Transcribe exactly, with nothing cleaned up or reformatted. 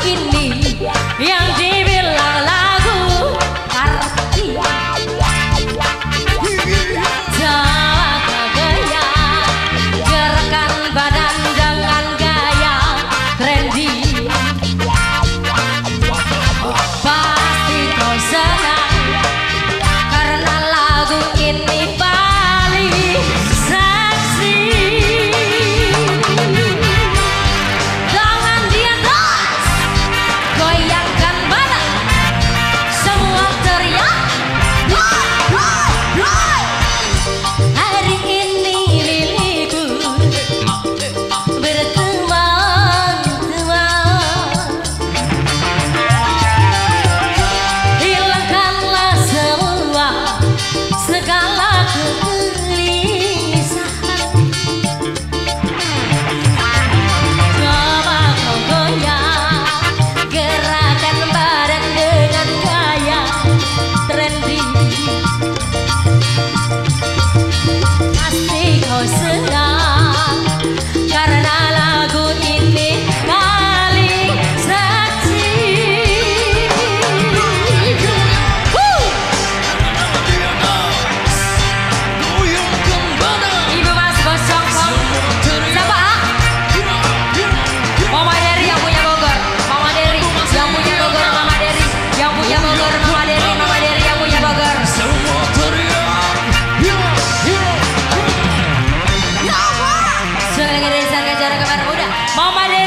ini yang dibilang lagu arti. Jaga gaya, gerakan badan dengan gaya trendy. Pasti kau senang karena lagu ini paling seksi. Tangan di atas, goyangkan badan, semua teriak. Hari ini liliku berteman-teman, hilangkanlah semua segala kegelisahan. Coba kau goyang, gerakan badan dengan gaya trendy. Pasti kau senang karena lagu ini paling seksi. Ibu Mas Bosong siapa? Mama Dery yang punya Bogor, Mama Dery yang punya Bogor, Mama Dery yang punya Bogor, Mama Dery, Mama Dery yang punya Bogor. Suara dari sana cara kemana udah Mama Dery.